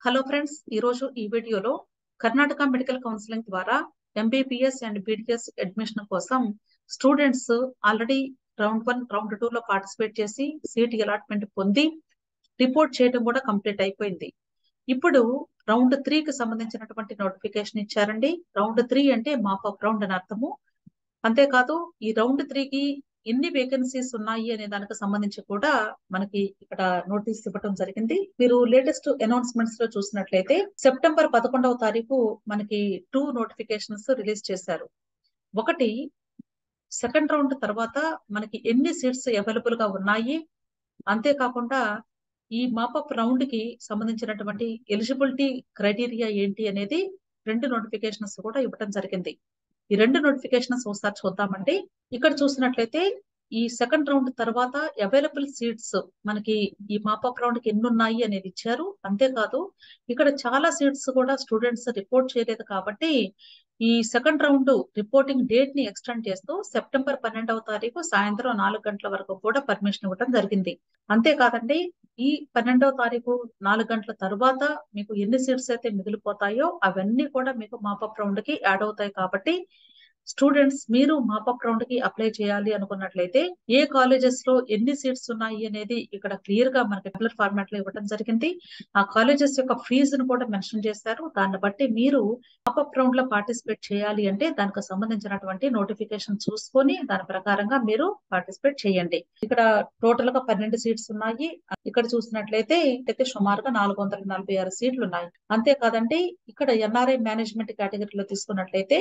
Hello friends, ఈరోజు ఈ వీడియోలో కర్ణాటక మెడికల్ కౌన్సిలింగ్ ద్వారా ఎంబీబీఎస్ అండ్ బీడీఎస్ అడ్మిషన్ కోసం స్టూడెంట్స్ ఆల్రెడీ రౌండ్ 1, రౌండ్ 2 లో పార్టిసిపేట్ చేసి సీట్ అలాట్మెంట్ పొంది రిపోర్ట్ చేయడం కూడా కంప్లీట్ అయిపోయింది. ఇప్పుడు రౌండ్ 3కి సంబంధించినటువంటి నోటిఫికేషన్ ఇచ్చారండి. రౌండ్ 3 అంటే మాప్ అప్ రౌండ్ అని అర్థము. అంతేకాదు ఈ రౌండ్ 3కి ఎన్ని వేకెన్సీస్ ఉన్నాయి అనే దానికి సంబంధించి కూడా మనకి ఇక్కడ నోటీస్ ఇవ్వడం జరిగింది. మీరు లేటెస్ట్ అనౌన్స్మెంట్స్ లో చూసినట్లయితే సెప్టెంబర్ 11వ తారీఖు మనకి 2 నోటిఫికేషన్స్ రిలీజ్ చేశారు. ఒకటి సెకండ్ రౌండ్ తర్వాత మనకి ఎన్ని సీట్స్ అవైలబుల్ గా ఉన్నాయి, అంతేకాకుండా ఈ మాపప్ రౌండ్ కి సంబంధించినటువంటి ఎలిజిబిలిటీ క్రైటీరియా ఏంటి అనేది 2 నోటిఫికేషన్స్ కూడా ఇవ్వడం జరిగింది. ఈ 2 నోటిఫికేషన్స్ ఒకసారి చూద్దామండి. ఇక్కడ చూసినట్లయితే ఈ సెకండ్ రౌండ్ తర్వాత అవైలబుల్ సీట్స్ మనకి ఈ మాపప్ రౌండ్ కి ఎన్ని ఉన్నాయి అనేది ఇచ్చారు. అంతేకాదు ఇక్కడ చాలా సీట్స్ కూడా స్టూడెంట్స్ రిపోర్ట్ చేయలేదు కాబట్టి ఈ సెకండ్ రౌండ్ రిపోర్టింగ్ డేట్ ని ఎక్స్టెండ్ చేస్తూ సెప్టెంబర్ 12వ తారీఖు సాయంత్రం 4 గంటల వరకు కూడా పర్మిషన్ ఇవ్వడం జరిగింది. అంతేకాదండి, ఈ 12వ తారీఖు 4 గంటల తర్వాత మీకు ఎన్ని సీట్స్ అయితే మిగిలిపోతాయో అవన్నీ కూడా మీకు మాపప్ రౌండ్ కి యాడ్ అవుతాయి. కాబట్టి స్టూడెంట్స్ మీరు మాపప్ రౌండ్ కి అప్లై చేయాలి అనుకున్నట్లయితే ఏ కాలేజెస్ లో ఎన్ని సీట్స్ ఉన్నాయి అనేది ఇక్కడ క్లియర్ గా మనకి టెబులర్ ఫార్మాట్ లో ఇవ్వడం జరిగింది. ఆ కాలేజెస్ యొక్క ఫీజును కూడా మెన్షన్ చేశారు. దాన్ని బట్టి మీరు మాపప్ రౌండ్ లో పార్టిసిపేట్ చేయాలి అంటే దానికి సంబంధించినటువంటి నోటిఫికేషన్ చూసుకొని దాని ప్రకారంగా మీరు పార్టిసిపేట్ చేయండి. ఇక్కడ టోటల్ గా 12 సీట్స్ ఉన్నాయి. ఇక్కడ చూసినట్లయితే సుమారుగా 446 సీట్లు ఉన్నాయి. అంతేకాదండి, ఇక్కడ ఎన్ఆర్ఐ మేనేజ్మెంట్ కేటగిరీలో తీసుకున్నట్లయితే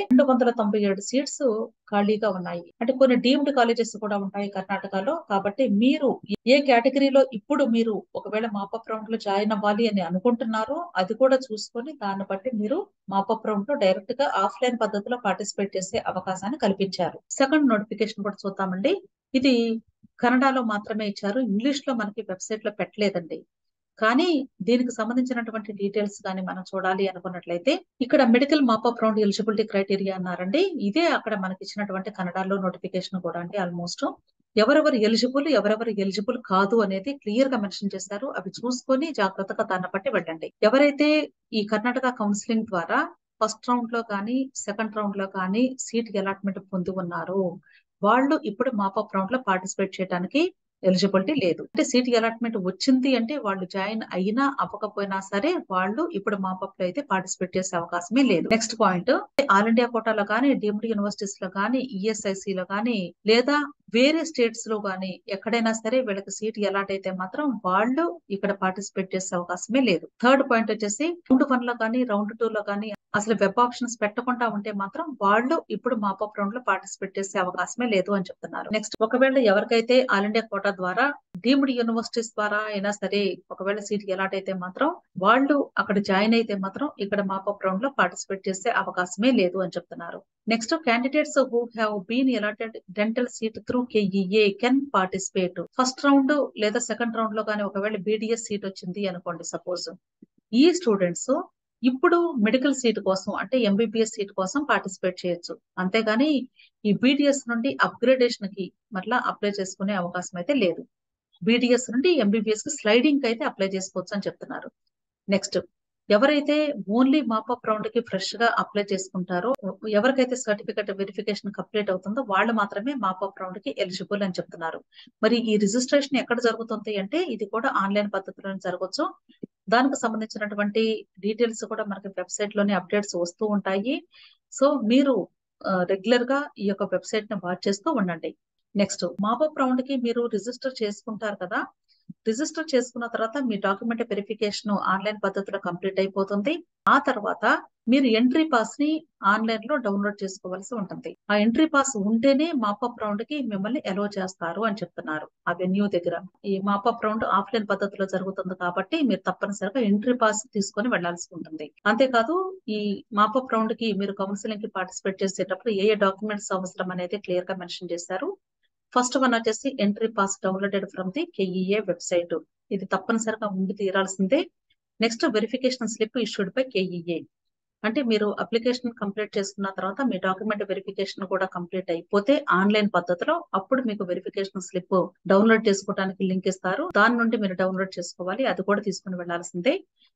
297 సీట్స్ ఖాళీగా ఉన్నాయి. అంటే కొన్ని డీమ్డ్ కాలేజెస్ కూడా ఉంటాయి కర్ణాటకలో. కాబట్టి మీరు ఏ కేటగిరీలో ఇప్పుడు మీరు ఒకవేళ మాపప్ రౌండ్ లో జాయిన్ అవ్వాలి అని అనుకుంటున్నారో అది కూడా చూసుకొని దాన్ని బట్టి మీరు మాపప్ రౌండ్ లో డైరెక్ట్ గా ఆఫ్లైన్ పద్ధతిలో పార్టిసిపేట్ చేసే అవకాశాన్ని కల్పించారు. సెకండ్ నోటిఫికేషన్ కూడా చూద్దామండి. ఇది కన్నడలో మాత్రమే ఇచ్చారు, ఇంగ్లీష్ లో మనకి వెబ్సైట్ లో పెట్టలేదండి. కానీ దీనికి సంబంధించినటువంటి డీటెయిల్స్ కానీ మనం చూడాలి అనుకున్నట్లయితే ఇక్కడ medical mop up round eligibility criteria అన్నారండి. ఇదే అక్కడ మనకి ఇచ్చినటువంటి కన్నడలో నోటిఫికేషన్ కూడా అండి. ఆల్మోస్ట్ ఎవరెవరు ఎలిజిబుల్ కాదు అనేది క్లియర్ గా మెన్షన్ చేశారు. అవి చూసుకొని జాగ్రత్తగా దాన్ని బట్టి వెళ్ళండి. ఎవరైతే ఈ కర్ణాటక కౌన్సిలింగ్ ద్వారా ఫస్ట్ రౌండ్ లో కానీ సెకండ్ రౌండ్ లో కానీ సీట్ అలాట్మెంట్ పొంది ఉన్నారు వాళ్ళు ఇప్పుడు మాపప్ రౌండ్ లో పార్టిసిపేట్ చేయడానికి ఎలిజిబిలిటీ లేదు. అంటే సీట్ అలాట్మెంట్ వచ్చింది అంటే వాళ్ళు జాయిన్ అయినా అవ్వకపోయినా సరే వాళ్ళు ఇప్పుడు మాపప్ లో అయితే పార్టిసిపేట్ చేసే అవకాశమే లేదు. నెక్స్ట్ పాయింట్, ఆల్ ఇండియా కోటాలో కానీ డీమ్డ్ యూనివర్సిటీస్ లో కానీ ఈఎస్ఐసి లో కానీ లేదా వేరే స్టేట్స్ లో కానీ ఎక్కడైనా సరే వీళ్ళకి సీట్ అలాట్ అయితే మాత్రం వాళ్ళు ఇక్కడ పార్టిసిపేట్ చేసే అవకాశమే లేదు. థర్డ్ పాయింట్ వచ్చేసి రౌండ్ 1 లో కానీ రౌండ్ 2 లో కానీ అసలు వెబ్ ఆప్షన్స్ పెట్టకుండా ఉంటే మాత్రం వాళ్ళు ఇప్పుడు మాపప్ రౌండ్ లో పార్టిసిపేట్ చేసే అవకాశమే లేదు అని చెప్తున్నారు. నెక్స్ట్, ఒకవేళ ఎవరికైతే ఆల్ ఇండియా కోటా ద్వారా డీమ్డ్ యూనివర్సిటీస్ ద్వారా అయినా సరే ఒకవేళ సీట్ అలాట్ అయితే మాత్రం వాళ్ళు అక్కడ జాయిన్ అయితే మాత్రం ఇక్కడ మాపప్ రౌండ్ లో పార్టిసిపేట్ చేసే అవకాశమే లేదు అని చెప్తున్నారు. Next, candidates who have been allotted dental seat through KEA can participate. First round లేదా సెకండ్ రౌండ్ లో కానీ ఒకవేళ బీడీఎస్ సీట్ వచ్చింది అనుకోండి సపోజ్, ఈ స్టూడెంట్స్ ఇప్పుడు మెడికల్ సీట్ కోసం అంటే ఎంబీబీఎస్ సీట్ కోసం పార్టిసిపేట్ చేయొచ్చు. అంతేగాని ఈ బీడీఎస్ నుండి అప్గ్రేడేషన్ కి మరలా అప్లై చేసుకునే అవకాశం అయితే లేదు. బీడీఎస్ నుండి ఎంబీబీఎస్ కి స్లైడింగ్ అయితే అప్లై చేసుకోవచ్చు అని చెప్తున్నారు. నెక్స్ట్, ఎవరైతే ఓన్లీ మాపప్ రౌండ్ కి ఫ్రెష్ గా అప్లై చేసుకుంటారో ఎవరికైతే సర్టిఫికెట్ వెరిఫికేషన్ కంప్లీట్ అవుతుందో వాళ్ళు మాత్రమే మాపప్ రౌండ్ కి ఎలిజిబుల్ అని చెప్తున్నారు. మరి ఈ రిజిస్ట్రేషన్ ఎక్కడ జరుగుతుంది అంటే ఇది కూడా ఆన్లైన్ పద్ధతిలో జరగవచ్చు. దానికి సంబంధించినటువంటి డీటెయిల్స్ కూడా మనకి వెబ్సైట్ లోనే అప్డేట్స్ వస్తూ ఉంటాయి. సో మీరు రెగ్యులర్ గా ఈ యొక్క వెబ్సైట్ ని వాచ్ చేస్తూ ఉండండి. నెక్స్ట్, మాపప్ రౌండ్ కి మీరు రిజిస్టర్ చేసుకుంటారు కదా, రిజిస్టర్ చేసుకున్న తర్వాత మీ డాక్యుమెంట్ వెరిఫికేషన్ ఆన్లైన్ పద్ధతిలో కంప్లీట్ అయిపోతుంది. ఆ తర్వాత మీరు ఎంట్రీ పాస్ ని ఆన్లైన్ లో డౌన్లోడ్ చేసుకోవాల్సి ఉంటుంది. ఆ ఎంట్రీ పాస్ ఉంటేనే మాపప్ రౌండ్ కి మిమ్మల్ని అలో చేస్తారు అని చెప్తున్నారు ఆ వెన్యూ దగ్గర. ఈ మాపప్ రౌండ్ ఆఫ్లైన్ పద్ధతిలో జరుగుతుంది కాబట్టి మీరు తప్పనిసరిగా ఎంట్రీ పాస్ తీసుకొని వెళ్లాల్సి ఉంటుంది. అంతేకాదు ఈ మాపప్ రౌండ్ కి మీరు కౌన్సిలింగ్ కి పార్టిసిపేట్ చేసేటప్పుడు ఏ డాక్యుమెంట్స్ అవసరం అనేది క్లియర్ గా మెన్షన్ చేశారు. ఫస్ట్ వన్ వచ్చేసి entry pass downloaded from the KEA website, ఇది తప్పనిసరిగా ఉండి తీరాల్సిందే. Next, verification slip issued by KEA, అంటే మీరు అప్లికేషన్ కంప్లీట్ చేసుకున్న తర్వాత మీ డాక్యుమెంట్ వెరిఫికేషన్ కూడా కంప్లీట్ అయిపోతే ఆన్లైన్ పద్ధతిలో అప్పుడు మీకు వెరిఫికేషన్ స్లిప్ డౌన్లోడ్ చేసుకోవడానికి లింక్ ఇస్తారు. దాని నుండి మీరు డౌన్లోడ్ చేసుకోవాలి, అది కూడా తీసుకుని వెళ్లాల్సిందే.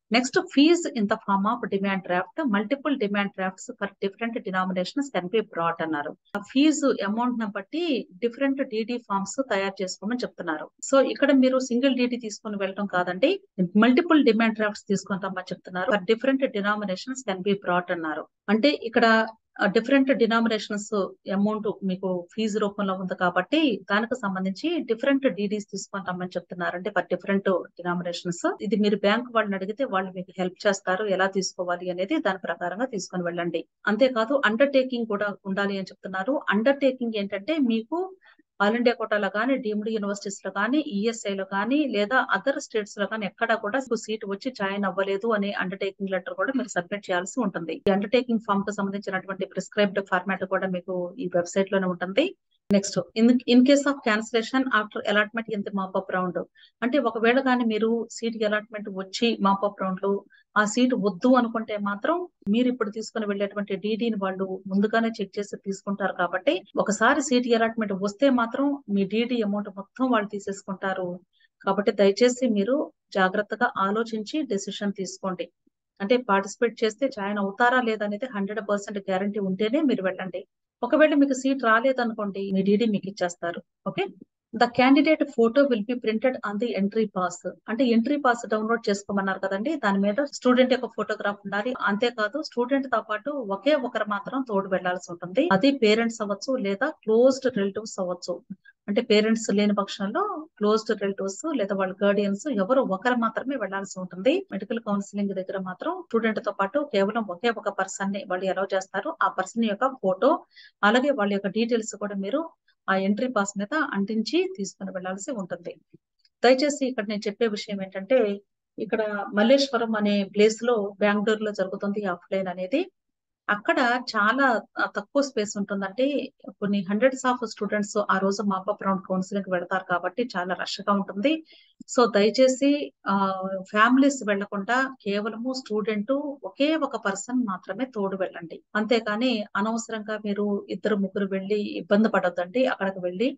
Next fees in the form of demand draft, multiple demand drafts for different denominations can be brought అన్నారు. ఆ ఫీజు అమౌంట్ ని బట్టి డిఫరెంట్ డిడి ఫార్మ్స్ తయారు చేసుకోమని చెప్తున్నారు. సో ఇక్కడ మీరు సింగిల్ డిడి తీసుకుని వెళ్ళడం కాదండి, మల్టిపుల్ డిమాండ్ డ్రాఫ్ట్స్ తీసుకొని రమ్మని చెప్తున్నారు. For different denominations can be brought అన్నారు. అంటే ఇక్కడ డిఫరెంట్ డినామినేషన్స్ అమౌంట్ మీకు ఫీజు రూపంలో ఉంది కాబట్టి దానికి సంబంధించి డిఫరెంట్ డీడీస్ తీసుకొని రమ్మని చెప్తున్నారు. అంటే ఫర్ డిఫరెంట్ డినామినేషన్స్. ఇది మీరు బ్యాంక్ వాళ్ళని అడిగితే వాళ్ళు మీకు హెల్ప్ చేస్తారు, ఎలా తీసుకోవాలి అనేది దాని ప్రకారంగా తీసుకొని వెళ్ళండి. అంతేకాదు అండర్టేకింగ్ కూడా ఉండాలి అని చెప్తున్నారు. అండర్టేకింగ్ ఏంటంటే మీకు ఆల్ ఇండియా కోటాలో కానీ, డీమ్డ్ యూనివర్సిటీస్ లో కానీ, ఈఎస్ఐ లో కానీ, లేదా అదర్ స్టేట్స్ లో కానీ ఎక్కడా కూడా సీట్ వచ్చి జాయిన్ అవ్వలేదు అనే అండర్టేకింగ్ లెటర్ కూడా మీరు సబ్మిట్ చేయాల్సి ఉంటుంది. ఈ అండర్టేకింగ్ ఫామ్ కు సంబంధించినటువంటి ప్రిస్క్రైబ్డ్ ఫార్మాట్ కూడా మీకు ఈ వెబ్సైట్ లోనే ఉంటుంది. Next in case of cancellation after allotment in the mop up round, అంటే ఒకవేళ కానీ మీరు సీట్ అలాట్మెంట్ వచ్చి మాపప్ రౌండ్ లో ఆ సీట్ వద్దు అనుకుంటే మాత్రం మీరు ఇప్పుడు తీసుకుని వెళ్ళేటువంటి డీడీని వాళ్ళు ముందుగానే చెక్ చేసి తీసుకుంటారు. కాబట్టి ఒకసారి సీట్ అలాట్మెంట్ వస్తే మాత్రం మీ డీడీ అమౌంట్ మొత్తం వాళ్ళు తీసేసుకుంటారు. కాబట్టి దయచేసి మీరు జాగ్రత్తగా ఆలోచించి డెసిషన్ తీసుకోండి. అంటే పార్టిసిపేట్ చేస్తే జాయిన్ అవుతారా లేదా అనేది 100% గ్యారంటీ ఉంటేనే మీరు వెళ్ళండి. ఒకవేళ మీకు సీట్ రాలేదనుకోండి, మీ డీడీ మీకు ఇచ్చేస్తారు. Okay. The candidate photo will be printed on the entry pass, అంటే ఎంట్రీ పాస్ డౌన్లోడ్ చేసుకోమన్నారు కదండి, దాని మీద స్టూడెంట్ యొక్క ఫోటోగ్రాఫ్ ఉండాలి. అంతేకాదు స్టూడెంట్ తో పాటు ఒకే ఒకరు మాత్రం తోడు వెళ్లాల్సి ఉంటుంది. అది పేరెంట్స్ అవ్వచ్చు లేదా క్లోజ్డ్ రిలేటివ్స్ అవ్వచ్చు. అంటే పేరెంట్స్ లేని పక్షంలో క్లోజ్డ్ రిలేటివ్స్ లేదా వాళ్ళ గార్డియన్స్ ఎవరు ఒకరు మాత్రమే వెళ్లాల్సి ఉంటుంది. మెడికల్ కౌన్సిలింగ్ దగ్గర మాత్రం స్టూడెంట్ తో పాటు కేవలం ఒకే ఒక పర్సన్ ని వాళ్ళు అలౌ చేస్తారు. ఆ పర్సన్ యొక్క ఫోటో అలాగే వాళ్ళ యొక్క డీటెయిల్స్ కూడా మీరు ఆ ఎంట్రీ పాస్ మీద అంటించి తీసుకుని వెళ్లాల్సి ఉంటుంది. దయచేసి ఇక్కడ నేను చెప్పే విషయం ఏంటంటే, ఇక్కడ మల్లేశ్వరం అనే ప్లేస్ లో బెంగళూరులో జరుగుతుంది ఆఫ్లైన్ అనేది. అక్కడ చాలా తక్కువ స్పేస్ ఉంటుందంటే కొన్ని హండ్రెడ్స్ ఆఫ్ స్టూడెంట్స్ ఆ రోజు మాపప్ రౌండ్ కౌన్సిలింగ్ వెళ్తారు కాబట్టి చాలా రష్ గా ఉంటుంది. సో దయచేసి ఫ్యామిలీస్ వెళ్లకుండా కేవలము స్టూడెంట్ ఒకే ఒక పర్సన్ మాత్రమే తోడు వెళ్ళండి. అంతేకాని అనవసరంగా మీరు ఇద్దరు ముగ్గురు వెళ్ళి ఇబ్బంది పడొద్దండి. అక్కడికి వెళ్ళి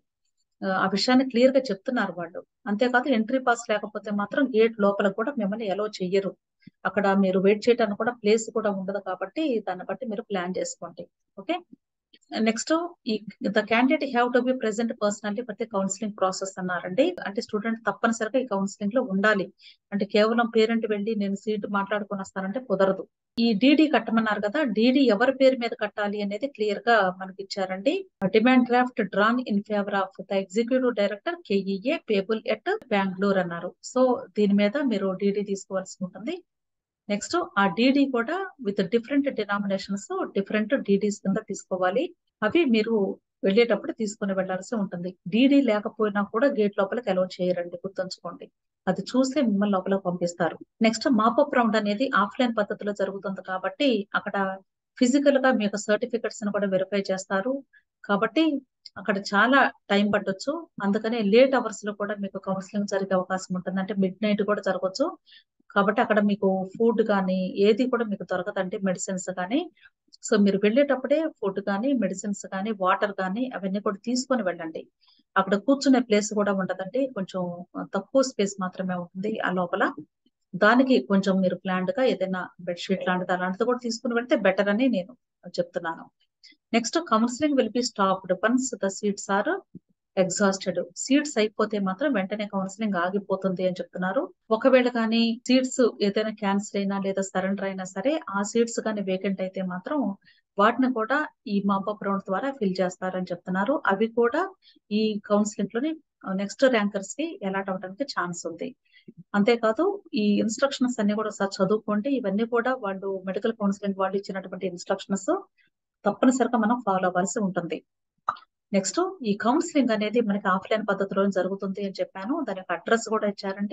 ఆ విషయాన్ని క్లియర్ గా చెప్తున్నారు వాళ్ళు. అంతేకాదు ఎంట్రీ పాస్ లేకపోతే మాత్రం గేట్ లోపల కూడా మిమ్మల్ని అలౌ చెయ్యరు. అక్కడ మీరు వెయిట్ చేయడానికి కూడా ప్లేస్ కూడా ఉండదు కాబట్టి దాన్ని బట్టి మీరు ప్లాన్ చేసుకోండి. Okay. Next the candidate have to be present personally for the counselling process అన్నారండి. అంటే స్టూడెంట్ తప్పనిసరిగా ఈ కౌన్సిలింగ్ లో ఉండాలి. అంటే కేవలం పేరెంట్ వెళ్ళి నేను సీట్ మాట్లాడుకొని వస్తానంటే కుదరదు. ఈ డీడీ కట్టమన్నారు కదా, డీడీ ఎవరి పేరు మీద కట్టాలి అనేది క్లియర్ గా మనకి ఇచ్చారండి. Demand draft drawn in favour of the executive director KEA payable at Bengaluru అన్నారు. సో దీని మీద మీరు డీడీ తీసుకోవాల్సి ఉంటుంది. నెక్స్ట్ ఆ డీడీ కూడా with different denominations different DDs కింద తీసుకోవాలి. అవి మీరు వెళ్ళేటప్పుడు తీసుకుని వెళ్లాల్సి ఉంటుంది. డీడీ లేకపోయినా కూడా గేట్ లోపలికి అలౌ చేయరండి, గుర్తుంచుకోండి. అది చూస్తే మిమ్మల్ని లోపలికి పంపిస్తారు. నెక్స్ట్ మాపప్ రౌండ్ అనేది ఆఫ్లైన్ పద్ధతిలో జరుగుతుంది కాబట్టి అక్కడ ఫిజికల్ గా మీ యొక్క సర్టిఫికెట్స్ ని కూడా వెరిఫై చేస్తారు. కాబట్టి అక్కడ చాలా టైం పట్టొచ్చు. అందుకనే లేట్ అవర్స్ లో కూడా మీకు కౌన్సిలింగ్ జరిగే అవకాశం ఉంటుంది. అంటే మిడ్ నైట్ కూడా జరగవచ్చు. కాబట్టి అక్కడ మీకు ఫుడ్ కానీ ఏది కూడా మీకు దొరకదండి, మెడిసిన్స్ కానీ. సో మీరు వెళ్ళేటప్పుడే ఫుడ్ కానీ మెడిసిన్స్ కానీ వాటర్ కానీ అవన్నీ కూడా తీసుకొని వెళ్ళండి. అక్కడ కూర్చునే ప్లేస్ కూడా ఉండదండి, కొంచెం తక్కువ స్పేస్ మాత్రమే ఉంటుంది ఆ లోపల. దానికి కొంచెం మీరు ప్లాన్డ్ గా ఏదైనా బెడ్షీట్ లాంటిది అలాంటిది కూడా తీసుకుని వెళ్తే బెటర్ అని నేను చెప్తున్నాను. Next counselling will be stopped once the seats are exhausted. Seats అయిపోతే మాత్రం వెంటనే కౌన్సిలింగ్ ఆగిపోతుంది అని చెప్తున్నారు. ఒకవేళ కానీ సీట్స్ ఏదైనా క్యాన్సిల్ అయినా లేదా సరెండర్ అయినా సరే ఆ సీట్స్ కానీ వేకెంట్ అయితే మాత్రం వాటిని కూడా ఈ మాపప్ రౌండ్ ద్వారా ఫిల్ చేస్తారని చెప్తున్నారు. అవి కూడా ఈ కౌన్సిలింగ్ లోని నెక్స్ట్ ర్యాంకర్స్ కి అలాట్ అవడానికి ఛాన్స్ ఉంది. అంతేకాదు ఈ ఇన్స్ట్రక్షన్స్ అన్ని కూడా ఒకసారి చదువుకోండి. ఇవన్నీ కూడా వాళ్ళు మెడికల్ కౌన్సిలింగ్ వాళ్ళు ఇచ్చినటువంటి ఇన్స్ట్రక్షన్స్ తప్పనిసరిగా మనం ఫాలో అవ్వాల్సి ఉంటుంది. నెక్స్ట్ ఈ కౌన్సిలింగ్ అనేది మనకి ఆఫ్లైన్ పద్ధతిలో జరుగుతుంది అని చెప్పాను. దాని యొక్క అడ్రస్ కూడా ఇచ్చారండి.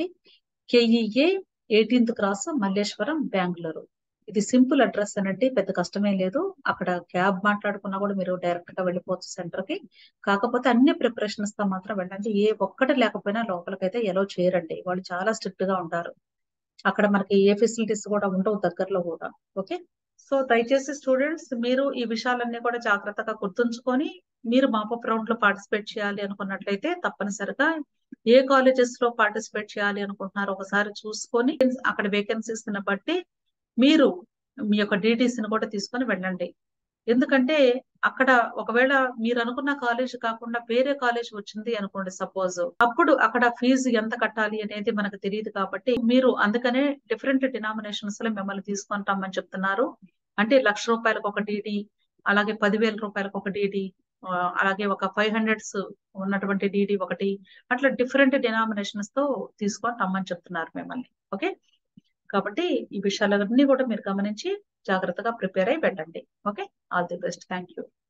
KEA 18th cross Malleswaram Bengaluru. ఇది సింపుల్ అడ్రస్ అనండి, పెద్ద కష్టమేం లేదు. అక్కడ క్యాబ్ మాట్లాడుకున్నా కూడా మీరు డైరెక్ట్ గా వెళ్ళిపోవచ్చు సెంటర్ కి. కాకపోతే అన్ని ప్రిపరేషన్స్ తో మాత్రం వెళ్ళండి. ఏ ఒక్కటి లేకపోయినా లోపలికైతే ఎలో చేయరండి, వాళ్ళు చాలా స్ట్రిక్ట్ గా ఉంటారు. అక్కడ మనకి ఏ ఫెసిలిటీస్ కూడా ఉండవు దగ్గరలో కూడా. ఓకే. సో దయచేసి స్టూడెంట్స్ మీరు ఈ విషయాలన్నీ కూడా జాగ్రత్తగా గుర్తుంచుకొని మీరు మాపప్ రౌండ్ లో పార్టిసిపేట్ చేయాలి అనుకున్నట్లయితే తప్పనిసరిగా ఏ కాలేజెస్ లో పార్టిసిపేట్ చేయాలి అనుకుంటున్నారో ఒకసారి చూసుకొని అక్కడ వేకెన్సీస్ ని బట్టి మీరు మీ యొక్క డీటెయిల్స్ ని కూడా తీసుకొని వెళ్ళండి. ఎందుకంటే అక్కడ ఒకవేళ మీరు అనుకున్న కాలేజ్ కాకుండా వేరే కాలేజ్ వచ్చింది అనుకోండి సపోజ్, అప్పుడు అక్కడ ఫీజు ఎంత కట్టాలి అనేది మనకు తెలియదు. కాబట్టి మీరు అందుకనే డిఫరెంట్ డినామినేషన్స్ లో మిమ్మల్ని తీసుకుంటామని చెప్తున్నారు. అంటే ₹1,00,000 ఒక డీడీ, అలాగే 10,000 రూపాయలకు ఒక డీడీ, అలాగే ఒక 500s ఉన్నటువంటి డీడీ ఒకటి, అట్లా డిఫరెంట్ డినామినేషన్స్ తో తీసుకొని రమ్మని చెప్తున్నారు మిమ్మల్ని. ఓకే, కాబట్టి ఈ విషయాలన్నీ కూడా మీరు గమనించి జాగ్రత్తగా ప్రిపేర్ అయి వెళ్ళండి. Okay, all the best. Thank you.